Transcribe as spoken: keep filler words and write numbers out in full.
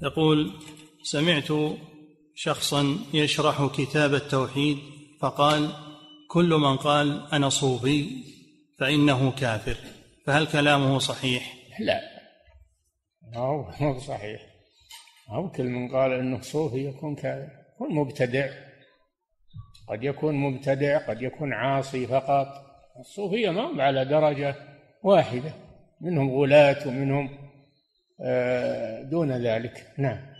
يقول: سمعت شخصا يشرح كتاب التوحيد فقال: كل من قال أنا صوفي فإنه كافر، فهل كلامه صحيح؟ لا، هو مو صحيح. هو كل من قال أنه صوفي يكون كافر، يكون مبتدع، قد يكون مبتدع، قد يكون عاصي فقط. الصوفية ما هم على درجة واحدة، منهم غلاة ومنهم دون ذلك. نعم.